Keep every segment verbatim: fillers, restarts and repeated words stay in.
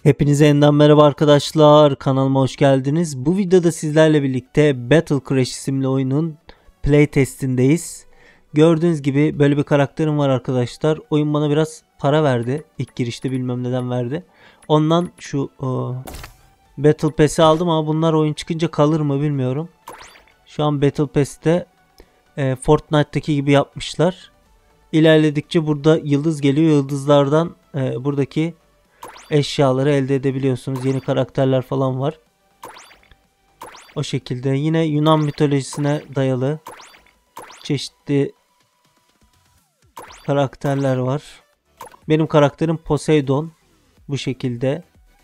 Hepinize yeniden merhaba arkadaşlar, kanalıma hoş geldiniz. Bu videoda sizlerle birlikte Battle Crash isimli oyunun play testindeyiz. Gördüğünüz gibi böyle bir karakterim var arkadaşlar. Oyun bana biraz para verdi. İlk girişte bilmem neden verdi. Ondan şu o, Battle Pass'i aldım ama bunlar oyun çıkınca kalır mı bilmiyorum. Şu an Battle Pass'te e, Fortnite'daki gibi yapmışlar. İlerledikçe burada yıldız geliyor. Yıldızlardan e, buradaki eşyaları elde edebiliyorsunuz. Yeni karakterler falan var. O şekilde yine Yunan mitolojisine dayalı çeşitli karakterler var. Benim karakterim Poseidon. Bu şekilde.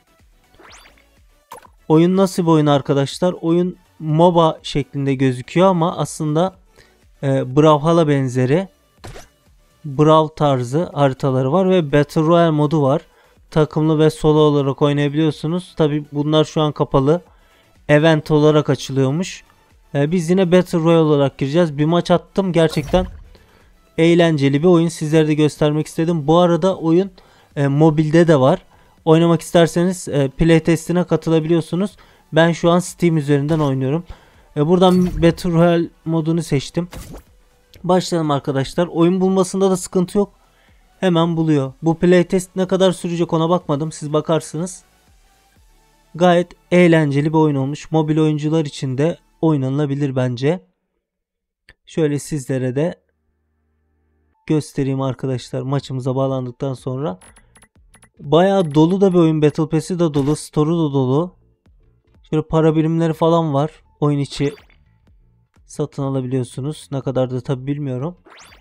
Oyun nasıl bir oyun arkadaşlar? Oyun MOBA şeklinde gözüküyor ama aslında e, Brawlhalla benzeri Brawl tarzı haritaları var ve Battle Royale modu var. Takımlı ve solo olarak oynayabiliyorsunuz. Tabi bunlar şu an kapalı. Event olarak açılıyormuş. Ee, biz yine Battle Royale olarak gireceğiz. Bir maç attım. Gerçekten eğlenceli bir oyun. Sizlere de göstermek istedim. Bu arada oyun e, mobilde de var. Oynamak isterseniz e, play testine katılabiliyorsunuz. Ben şu an Steam üzerinden oynuyorum. E, buradan Battle Royale modunu seçtim. Başlayalım arkadaşlar. Oyun bulmasında da sıkıntı yok. Hemen buluyor. Bu playtest ne kadar sürecek ona bakmadım. Siz bakarsınız. Gayet eğlenceli bir oyun olmuş. Mobil oyuncular için de oynanılabilir bence. Şöyle sizlere de göstereyim arkadaşlar. Maçımıza bağlandıktan sonra. Bayağı dolu da bir oyun. Battle Pass'i de dolu. Store'u da dolu. Şöyle para birimleri falan var. Oyun içi satın alabiliyorsunuz. Ne kadar da tabi bilmiyorum.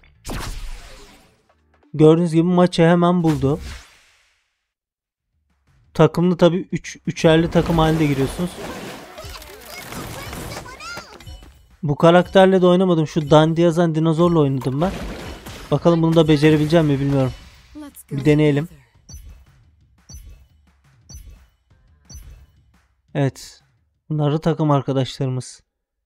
Gördüğünüz gibi maçı hemen buldu. Takımlı tabi üç üçerli takım halinde giriyorsunuz. Bu karakterle de oynamadım. Şu Dandy yazan dinozorla oynadım ben. Bakalım bunu da becerebileceğim mi bilmiyorum. Bir deneyelim. Evet. Bunlar da takım arkadaşlarımız.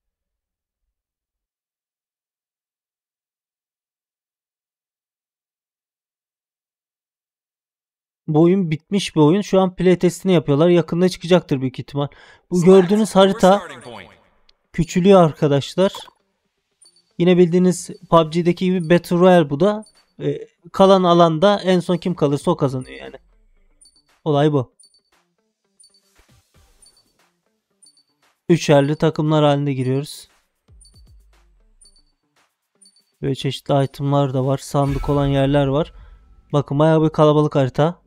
Bu oyun bitmiş bir oyun. Şu an play testini yapıyorlar. Yakında çıkacaktır büyük ihtimal. Bu gördüğünüz harita küçülüyor arkadaşlar. Yine bildiğiniz P U B G'deki gibi Battle Royale bu da. Ee, kalan alanda en son kim kalırsa o kazanıyor yani. Olay bu. Üçerli takımlar halinde giriyoruz. Böyle çeşitli itemlar da var. Sandık olan yerler var. Bakın bayağı bir kalabalık harita.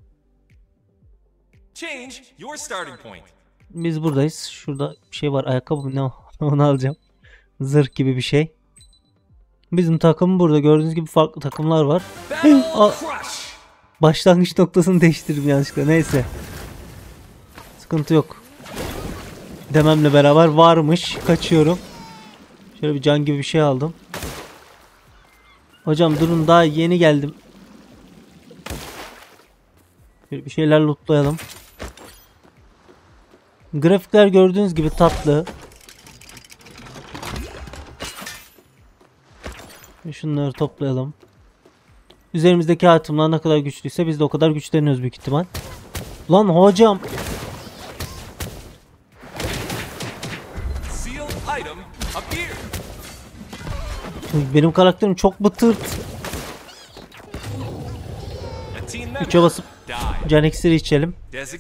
Biz buradayız. Şurada bir şey var. Ayakkabı mı ne o? Onu alacağım. Zırh gibi bir şey. Bizim takım burada. Gördüğünüz gibi farklı takımlar var. Başlangıç noktasını değiştirdim yanlışlıkla. Neyse. Sıkıntı yok. Dememle beraber varmış. Kaçıyorum. Şöyle bir can gibi bir şey aldım. Hocam durun, daha yeni geldim. Şöyle bir şeyler lootlayalım. Grafikler gördüğünüz gibi tatlı. Şunları toplayalım. Üzerimizdeki itemler ne kadar güçlüyse biz de o kadar güçleniyoruz büyük ihtimal. Lan hocam. Benim karakterim çok bıtırt. üçe basıp can iksiri içelim.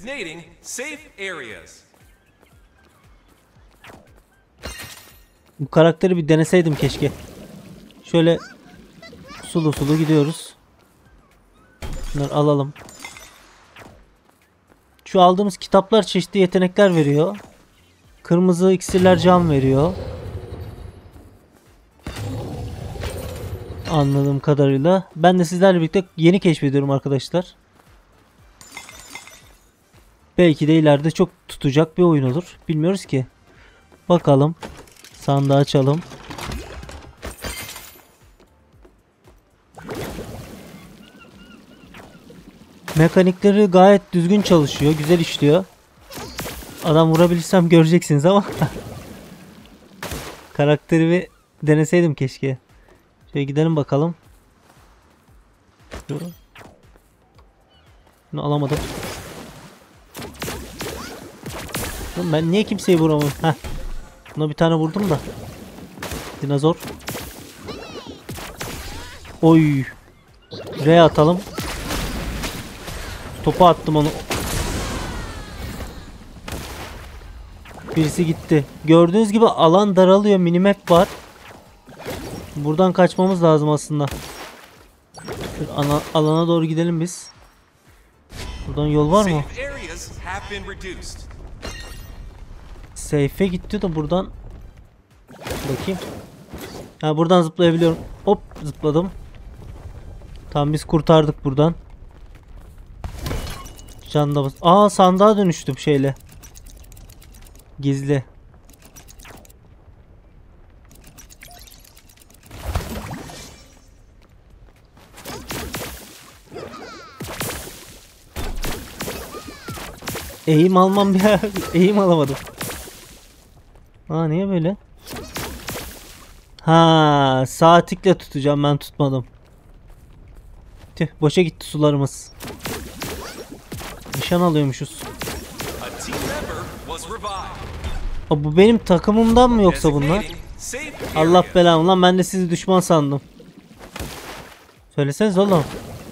Bu karakteri bir deneseydim keşke. Şöyle sulu sulu gidiyoruz. Bunları alalım. Şu aldığımız kitaplar çeşitli yetenekler veriyor. Kırmızı iksirler can veriyor. Anladığım kadarıyla. Ben de sizlerle birlikte yeni keşfediyorum arkadaşlar. Belki de ileride çok tutacak bir oyun olur. Bilmiyoruz ki. Bakalım. Sandığı açalım. Mekanikleri gayet düzgün çalışıyor. Güzel işliyor. Adam vurabilirsem göreceksiniz ama. Karakterimi deneseydim keşke. Şöyle gidelim bakalım. Bunu alamadım. Ben niye kimseyi vuramıyorum? Heh. Buna bir tane vurdum da. Dinozor. Oy. R atalım. Topu attım onu. Birisi gitti. Gördüğünüz gibi alan daralıyor. Minimap var. Buradan kaçmamız lazım aslında. Şöyle ana, alana doğru gidelim biz. Buradan yol var mı? Safe'e gitti de buradan. Bakayım. Ha, buradan zıplayabiliyorum. Hop, zıpladım. Tamam, biz kurtardık buradan. Can da bas. Aa, sandığa dönüştüm şeyle. Gizli. Eğim almam ya. Eğim alamadım. Aa, niye böyle? Ha, saatlikle tutacağım, ben tutmadım. Tüh, boşa gitti sularımız. Nişan alıyormuşuz. Aa, bu benim takımımdan mı yoksa bunlar? Allah belamı lan, ben de sizi düşman sandım. Söyleseniz oğlum.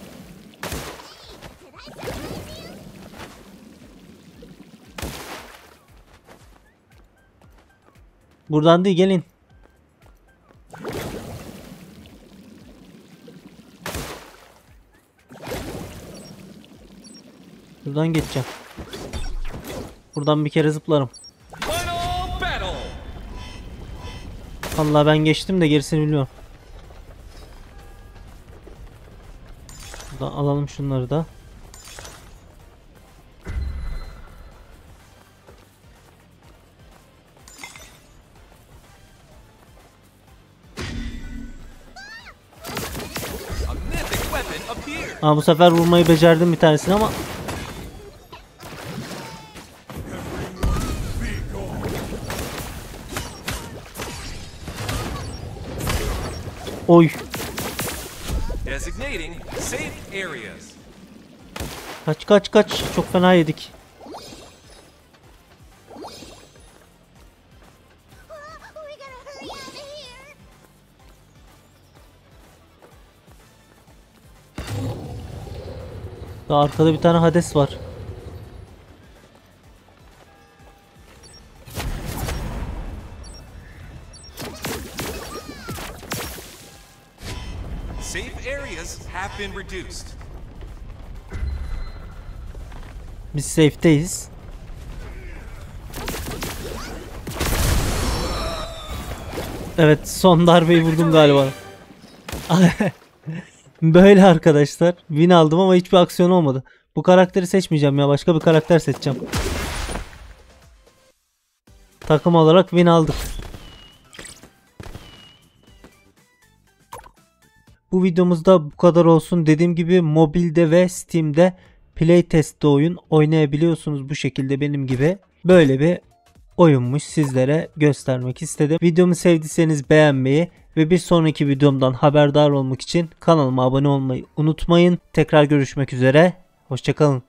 Buradan değil, gelin. Buradan geçeceğim. Buradan bir kere zıplarım. Allah, ben geçtim de gerisini bilmiyorum. Buradan alalım şunları da. Aa, bu sefer vurmayı becerdim bir tanesini ama. Oy. Kaç kaç kaç. Çok fena yedik. Daha arkada bir tane Hades var. Safe areas have been reduced. Biz safe'teyiz. Evet, son darbeyi vurdum galiba. Böyle arkadaşlar. Win aldım ama hiçbir aksiyon olmadı. Bu karakteri seçmeyeceğim ya. Başka bir karakter seçeceğim. Takım olarak win aldık. Bu videomuzda bu kadar olsun. Dediğim gibi mobilde ve Steam'de playtest'te oyun oynayabiliyorsunuz bu şekilde benim gibi. Böyle bir oyunmuş, sizlere göstermek istedim. Videomu sevdiyseniz beğenmeyi ve bir sonraki videomdan haberdar olmak için kanalıma abone olmayı unutmayın. Tekrar görüşmek üzere. Hoşça kalın.